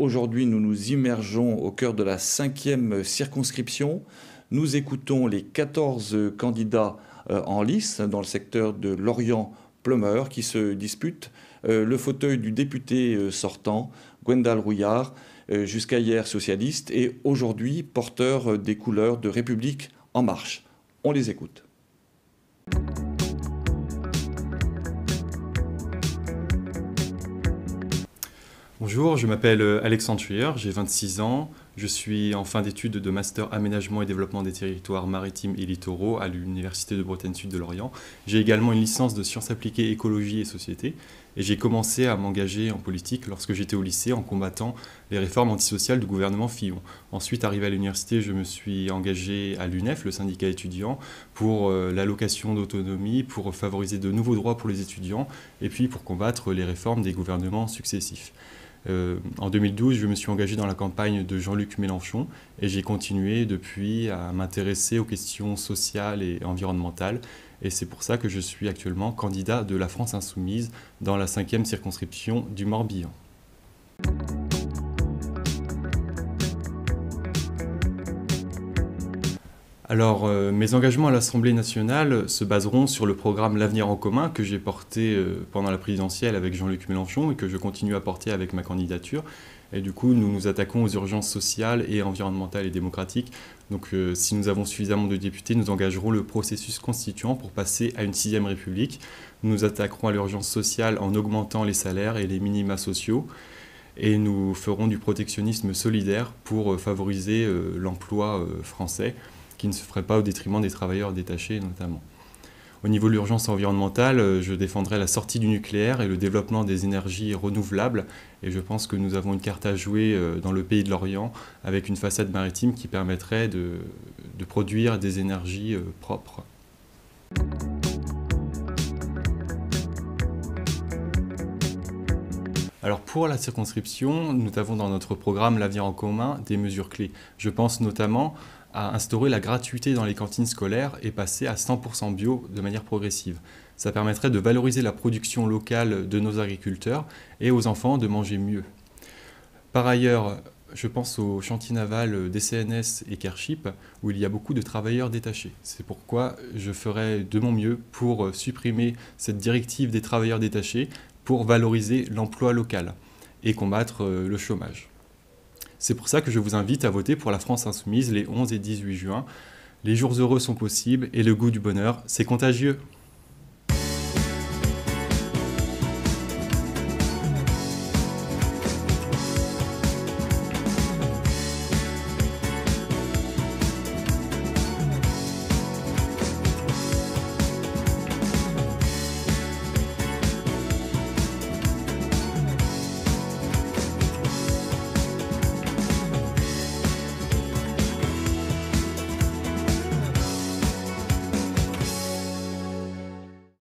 Aujourd'hui, nous nous immergeons au cœur de la 5e circonscription. Nous écoutons les 14 candidats en lice dans le secteur de Lorient-Plumeur qui se disputent le fauteuil du député sortant, Gwendal Rouillard, jusqu'à hier socialiste et aujourd'hui porteur des couleurs de République En Marche. On les écoute. Bonjour, je m'appelle Alexandre Thuyer, j'ai 26 ans, je suis en fin d'études de Master Aménagement et Développement des Territoires Maritimes et Littoraux à l'Université de Bretagne Sud de Lorient. J'ai également une licence de sciences appliquées écologie et société et j'ai commencé à m'engager en politique lorsque j'étais au lycée en combattant les réformes antisociales du gouvernement Fillon. Ensuite, arrivé à l'université, je me suis engagé à l'UNEF, le syndicat étudiant, pour l'allocation d'autonomie, pour favoriser de nouveaux droits pour les étudiants et puis pour combattre les réformes des gouvernements successifs. En 2012, je me suis engagé dans la campagne de Jean-Luc Mélenchon et j'ai continué depuis à m'intéresser aux questions sociales et environnementales. Et c'est pour ça que je suis actuellement candidat de la France Insoumise dans la 5e circonscription du Morbihan. Alors, mes engagements à l'Assemblée nationale se baseront sur le programme L'Avenir en commun que j'ai porté pendant la présidentielle avec Jean-Luc Mélenchon et que je continue à porter avec ma candidature. Et du coup, nous nous attaquons aux urgences sociales et environnementales et démocratiques. Donc, si nous avons suffisamment de députés, nous engagerons le processus constituant pour passer à une 6e République. Nous nous attaquerons à l'urgence sociale en augmentant les salaires et les minima sociaux. Et nous ferons du protectionnisme solidaire pour favoriser l'emploi français, qui ne se ferait pas au détriment des travailleurs détachés notamment. Au niveau de l'urgence environnementale, je défendrai la sortie du nucléaire et le développement des énergies renouvelables. Et je pense que nous avons une carte à jouer dans le pays de l'Orient avec une façade maritime qui permettrait de produire des énergies propres. Alors pour la circonscription, nous avons dans notre programme L'Avenir en commun des mesures clés. Je pense notamment à instaurer la gratuité dans les cantines scolaires et passer à 100% bio de manière progressive. Ça permettrait de valoriser la production locale de nos agriculteurs et aux enfants de manger mieux. Par ailleurs, je pense au chantier naval DCNS et Kership où il y a beaucoup de travailleurs détachés. C'est pourquoi je ferai de mon mieux pour supprimer cette directive des travailleurs détachés pour valoriser l'emploi local et combattre le chômage. C'est pour ça que je vous invite à voter pour la France Insoumise les 11 et 18 juin. Les jours heureux sont possibles et le goût du bonheur, c'est contagieux.